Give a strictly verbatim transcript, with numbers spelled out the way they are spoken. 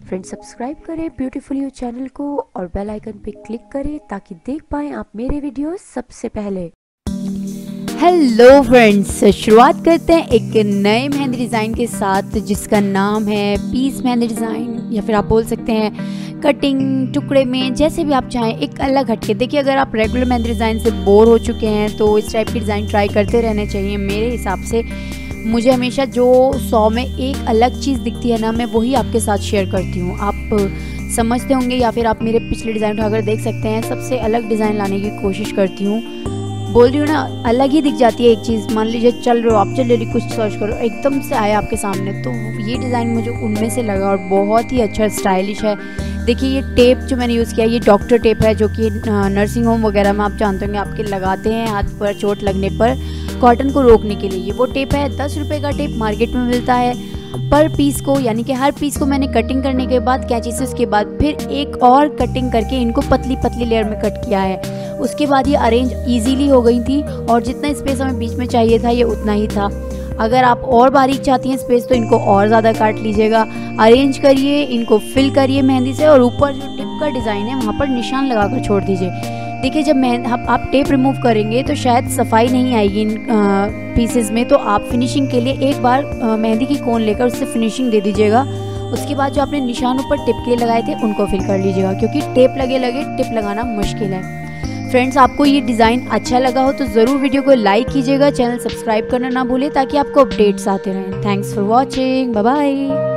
Friends subscribe करें beautiful you channel को और बेल आइकन पे क्लिक करें ताकि देख पाएँ आप मेरे वीडियोस सबसे पहले। हेलो फ्रेंड्स, शुरुआत करते हैं एक नए मेहंदी डिज़ाइन के साथ जिसका नाम है पीस मेहंदी डिज़ाइन, या फिर आप बोल सकते हैं कटिंग, टुकड़े में, जैसे भी आप चाहें, एक अलग हटके। देखिए, अगर आप रेगुलर मेहंदी डिज़ाइन से बोर हो चुके हैं तो इस टाइप की डिज़ाइन ट्राई करते रहने चाहिए। मेरे हिसाब से मुझे हमेशा जो सौ में एक अलग चीज़ दिखती है ना, मैं वही आपके साथ शेयर करती हूँ। आप समझते होंगे या फिर आप मेरे पिछले डिज़ाइन उठाकर देख सकते हैं, सबसे अलग डिज़ाइन लाने की कोशिश करती हूँ। बोल रही हूँ ना, अलग ही दिख जाती है एक चीज़। मान लीजिए चल रहे हो आप, चल रही कुछ सर्च करो, एकदम से आया आपके सामने, तो ये डिज़ाइन मुझे उनमें से लगा और बहुत ही अच्छा स्टाइलिश है। देखिए, ये टेप जो मैंने यूज़ किया ये डॉक्टर टेप है, जो कि नर्सिंग होम वगैरह में आप जानते होंगे आपके लगाते हैं हाथ पर चोट लगने पर कॉटन को रोकने के लिए। ये वो टेप है, दस रुपये का टेप मार्केट में मिलता है पर पीस को, यानी कि हर पीस को मैंने कटिंग करने के बाद कैंची से उसके बाद फिर एक और कटिंग करके इनको पतली पतली लेयर में कट किया है। उसके बाद ये अरेंज इजीली हो गई थी और जितना स्पेस हमें बीच में चाहिए था ये उतना ही था। अगर आप और बारीक चाहती हैं स्पेस तो इनको और ज़्यादा काट लीजिएगा। अरेंज करिए, इनको फिल करिए मेहंदी से और ऊपर जो टिप का डिज़ाइन है वहाँ पर निशान लगा कर छोड़ दीजिए। देखिए, जब मेहंदी आप, आप टेप रिमूव करेंगे तो शायद सफाई नहीं आएगी इन पीसेस में, तो आप फिनिशिंग के लिए एक बार मेहंदी की कोन लेकर उससे फिनिशिंग दे दीजिएगा। उसके बाद जो आपने निशान ऊपर टिप के लगाए थे उनको फिल कर लीजिएगा, क्योंकि टेप लगे लगे टिप लगाना मुश्किल है। फ्रेंड्स, आपको ये डिज़ाइन अच्छा लगा हो तो ज़रूर वीडियो को लाइक कीजिएगा, चैनल सब्सक्राइब करना ना भूलें ताकि आपको अपडेट्स आते रहें। Thanks for watching, bye bye.